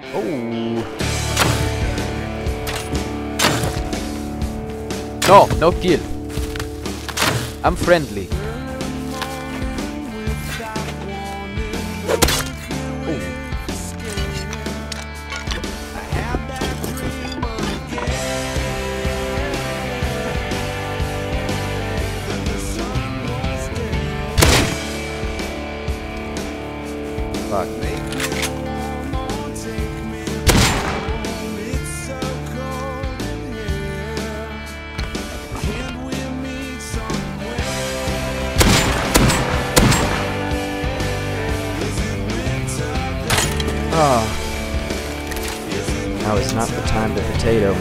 Oh. No, no kill. I'm friendly. Fuck. Oh. Now is not the time to potato.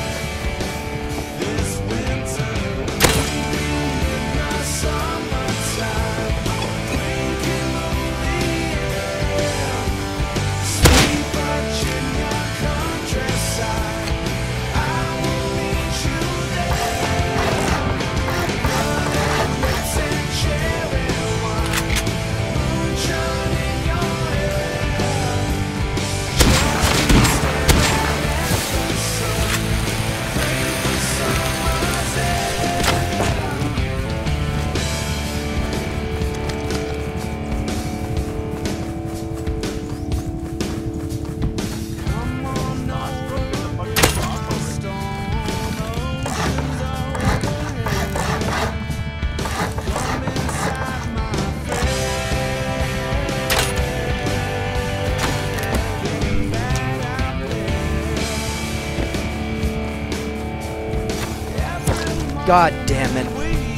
God damn it.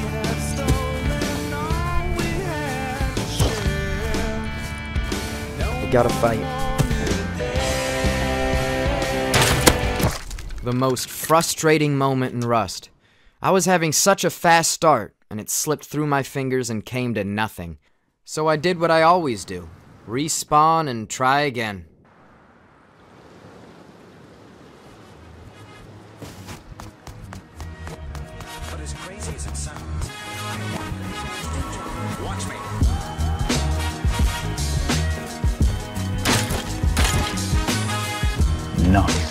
I gotta fight. The most frustrating moment in Rust. I was having such a fast start, and it slipped through my fingers and came to nothing. So I did what I always do. Respawn and try again. As crazy as it sounds. Watch me. Nice.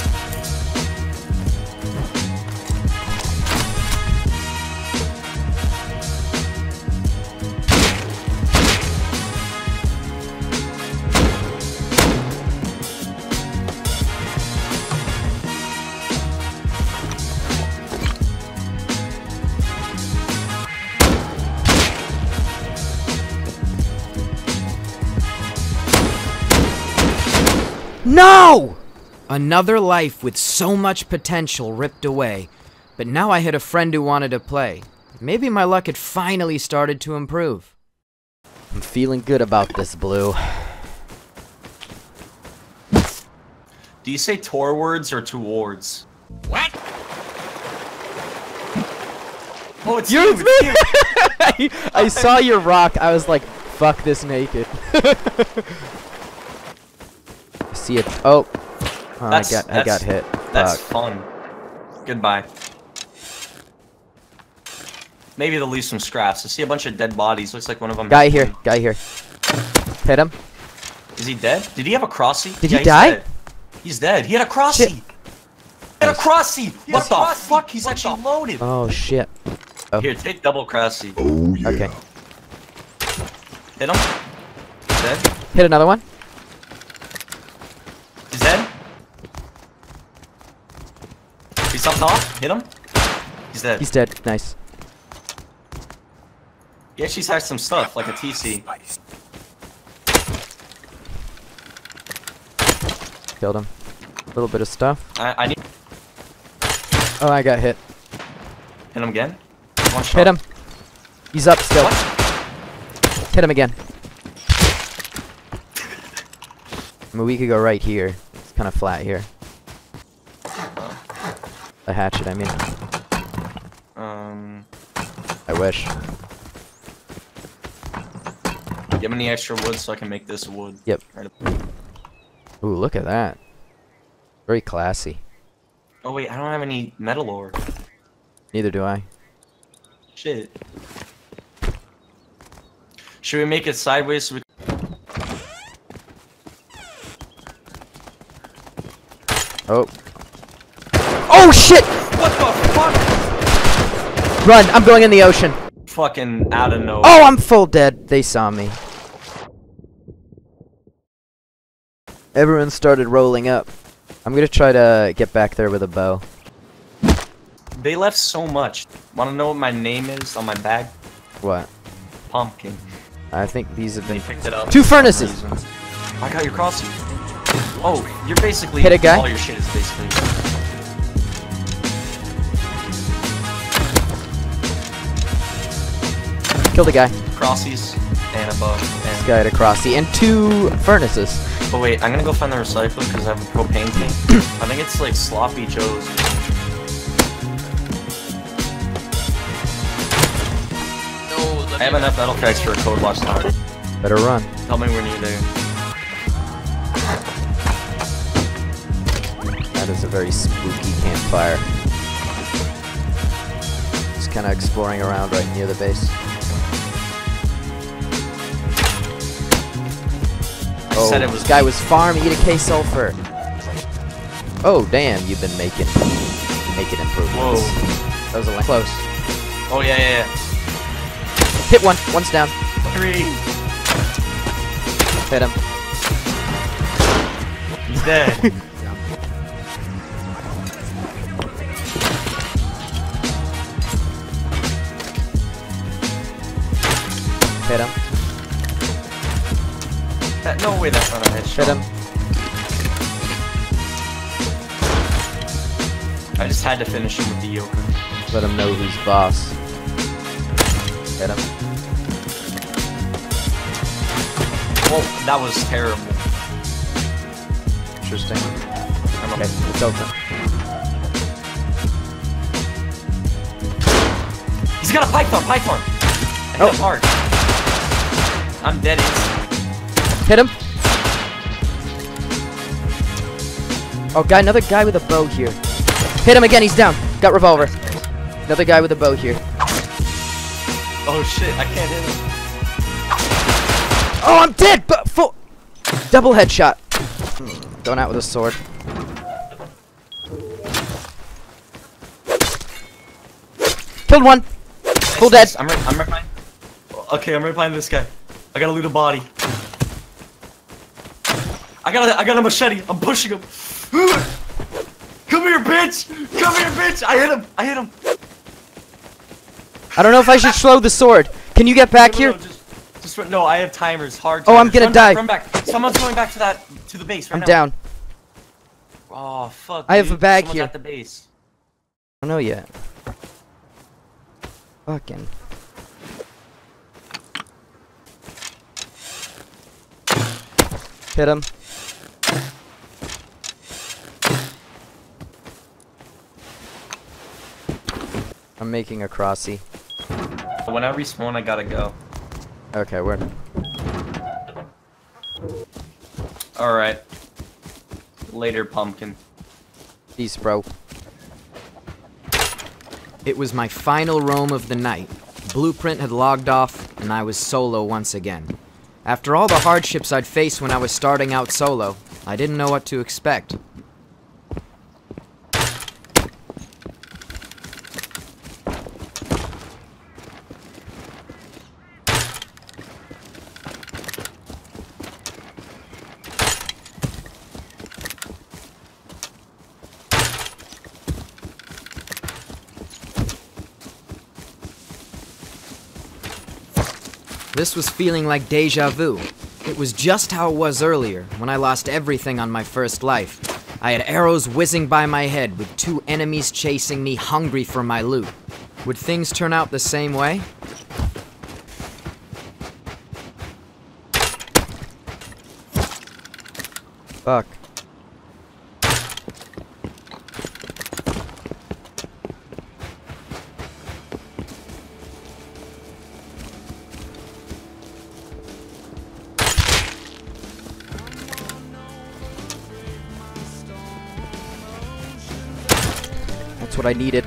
No! Another life with so much potential ripped away. But now I had a friend who wanted to play. Maybe my luck had finally started to improve. I'm feeling good about this, Blue. Do you say towards or towards? What? Oh, it's You, you! It's you. I saw your rock. I was like, fuck this naked. See it. Oh. I got hit. That's Fuck. fun. Goodbye. Maybe they'll leave some scraps. I see a bunch of dead bodies. Looks like one of them. Guy here. Guy here. Hit him. Is he dead? Did he have a crossy? Did Yeah, he die? Dead. He's dead. He had a crossy. Shit. He had a crossy. What the fuck? He's actually loaded. Oh shit. Oh. Here, take double crossy. Oh yeah. Okay. Hit him. He's dead. Hit another one. He's dead. He's up top. Hit him. He's dead. He's dead. Nice. He actually has some stuff, like a TC. Killed him. A little bit of stuff. I need... Oh, I got hit. Hit him again. One shot. Hit him. He's up still. What? Hit him again. I mean, we could go right here. It's kind of flat here. A hatchet, I mean. I wish. Give me any extra wood so I can make this wood. Yep. Right up. Ooh, look at that. Very classy. Oh wait, I don't have any metal ore. Neither do I. Shit. Should we make it sideways so we... Oh. Oh shit! What the fuck? Run! I'm going in the ocean. Fucking out of nowhere. Oh, I'm full dead. They saw me. Everyone started rolling up. I'm gonna try to get back there with a bow. They left so much. Wanna know what my name is on my bag? What? Pumpkin. I think these have They been... picked it up. 2 furnaces! I got your crossing. Oh, you're basically... Hit a guy? All your shit is basically... Killed a guy. Crossies and a bow. This guy had a crossy and 2 furnaces. But wait, I'm gonna go find the recycler because I have a propane tank. I think it's like Sloppy Joe's. I have enough metal cracks for a code watch time. Better run. Tell me when you're there. That is a very spooky campfire. Just kind of exploring around right near the base. Oh, Said it was this guy was farm, eat a K sulfur. Oh, damn, you've been making improvements. Whoa. That was a lot close. Oh yeah, yeah, yeah. Hit one. One's down. 3. Hit him. He's dead. Hit him. No way, that's not a headshot. Hit him. I just had to finish him with the yoke. Let him know who's boss. Hit him. Well, that was terrible. Interesting. Okay, it's open. He's got a python! I hit him hard. I'm dead instantly. Hit him. Oh, another guy with a bow here. Hit him again, he's down. Got revolver. Another guy with a bow here. Oh shit, I can't hit him. Oh, I'm dead! But full double headshot. Going out with a sword. Killed one. Full dead. I'm replying. Okay, I'm replying this guy. I gotta loot a body. I got a machete. I'm pushing him. Come here, bitch! Come here, bitch! I hit him. I don't know if I should slow the sword. Can you get back here? No, I have timers. Hard. Oh, I'm gonna die. Run back. Someone's going back to the base right I'm now. down. Oh fuck. I have a bag Someone's here. at the base. I don't know yet. Fucking. Hit him. I'm making a crossy. When I respawn, I gotta go. Okay, we're... Alright. Later, pumpkin. Peace, bro. It was my final roam of the night. Blueprint had logged off, and I was solo once again. After all the hardships I'd faced when I was starting out solo, I didn't know what to expect. This was feeling like déjà vu. It was just how it was earlier, when I lost everything on my first life. I had arrows whizzing by my head, with 2 enemies chasing me, hungry for my loot. Would things turn out the same way? Fuck. That's what I needed.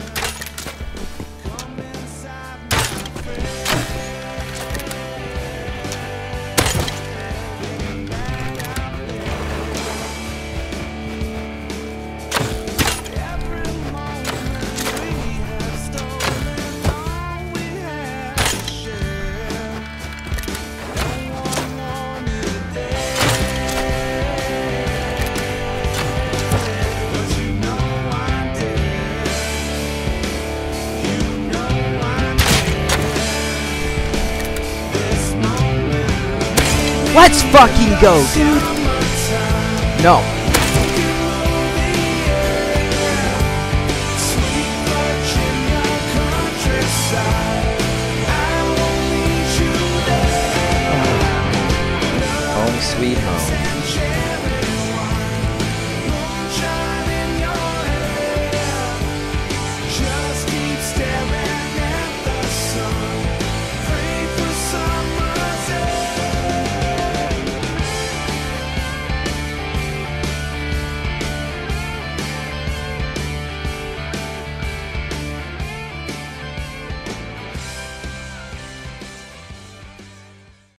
Let's fucking go, dude! No.